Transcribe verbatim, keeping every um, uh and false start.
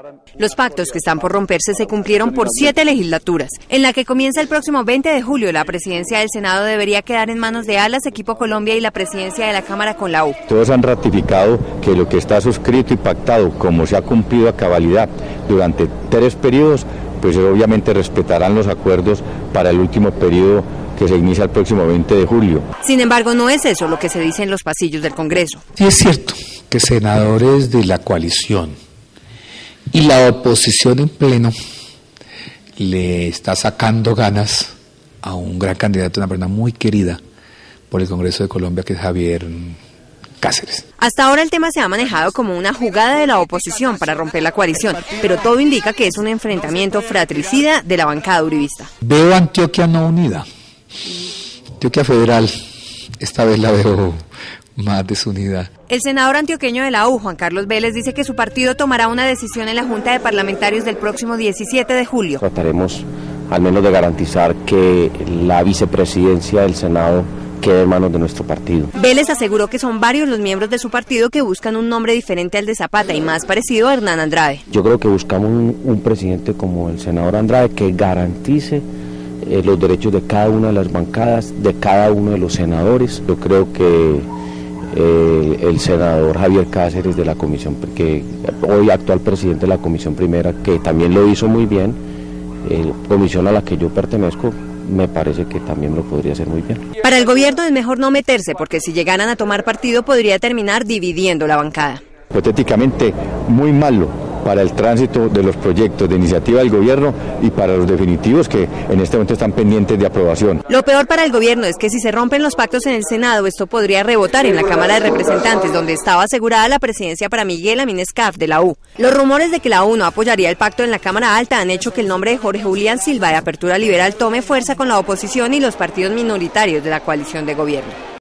Los pactos que están por romperse se cumplieron por siete legislaturas. En la que comienza el próximo veinte de julio, la presidencia del Senado debería quedar en manos de Alas, Equipo Colombia y la presidencia de la Cámara con la U. Todos han ratificado que lo que está suscrito y pactado, como se ha cumplido a cabalidad durante tres periodos, pues obviamente respetarán los acuerdos para el último periodo que se inicia el próximo veinte de julio. Sin embargo, no es eso lo que se dice en los pasillos del Congreso. Sí es cierto que senadores de la coalición y la oposición en pleno le está sacando ganas a un gran candidato, una persona muy querida por el Congreso de Colombia, que es Javier Cáceres. Hasta ahora el tema se ha manejado como una jugada de la oposición para romper la coalición, pero todo indica que es un enfrentamiento fratricida de la bancada uribista. Veo Antioquia no unida, Antioquia Federal, esta vez la veo más desunida. El senador antioqueño de la U, Juan Carlos Vélez, dice que su partido tomará una decisión en la Junta de Parlamentarios del próximo diecisiete de julio. Trataremos al menos de garantizar que la vicepresidencia del Senado quede en manos de nuestro partido. Vélez aseguró que son varios los miembros de su partido que buscan un nombre diferente al de Zapata y más parecido a Hernán Andrade. Yo creo que buscamos un, un presidente como el senador Andrade que garantice eh, los derechos de cada una de las bancadas, de cada uno de los senadores. Yo creo que eh, el senador Javier Cáceres de la comisión, que hoy actual presidente de la comisión primera, que también lo hizo muy bien, eh, comisión a la que yo pertenezco, me parece que también lo podría hacer muy bien. Para el gobierno es mejor no meterse, porque si llegaran a tomar partido podría terminar dividiendo la bancada. Hipotéticamente muy malo para el tránsito de los proyectos de iniciativa del gobierno y para los definitivos que en este momento están pendientes de aprobación. Lo peor para el gobierno es que si se rompen los pactos en el Senado, esto podría rebotar en la Cámara de Representantes, donde estaba asegurada la presidencia para Miguel Aminescaf de la U. Los rumores de que la U no apoyaría el pacto en la Cámara Alta han hecho que el nombre de Jorge Julián Silva de Apertura Liberal tome fuerza con la oposición y los partidos minoritarios de la coalición de gobierno.